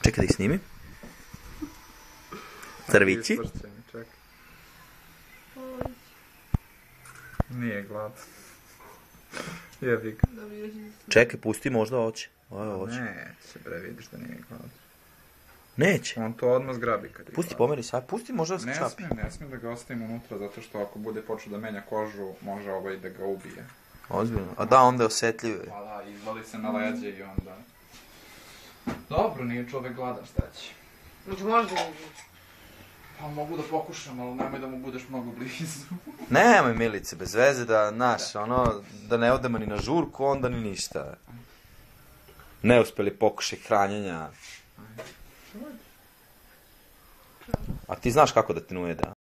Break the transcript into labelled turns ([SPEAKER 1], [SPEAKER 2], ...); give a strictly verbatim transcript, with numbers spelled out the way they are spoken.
[SPEAKER 1] Čekaj da ih snimi. Crvići.
[SPEAKER 2] Nije glad. Jebi ga.
[SPEAKER 1] Čekaj, pusti, možda hoće. Ovo hoće.
[SPEAKER 2] Neće, bre, vidiš da nije glad.
[SPEAKER 1] Neće.
[SPEAKER 2] On to odmah zgrabi kad je
[SPEAKER 1] Pusti,
[SPEAKER 2] glad.
[SPEAKER 1] pomeri sad. Pusti, možda da se
[SPEAKER 2] Ne
[SPEAKER 1] čapi.
[SPEAKER 2] smijem, ne smijem da ga ostavim unutra, zato što ako bude počeo da menja kožu, može ovaj da ga ubije.
[SPEAKER 1] Ozbiljno. A da, onda je osjetljiv.
[SPEAKER 2] Pa da, izvali se na leđe i onda... Dobro, nije čovek gladan, šta će?
[SPEAKER 3] Znači možda ne bi.
[SPEAKER 2] Pa mogu da pokušam, ali nemoj da mu budeš mnogo blizu.
[SPEAKER 1] Nemoj, Milice, bez veze da, naš, ono, da ne odemo ni na žurku, onda ni ništa. Neuspeli pokušaj hranjenja. A ti znaš kako da te ne ujede, a?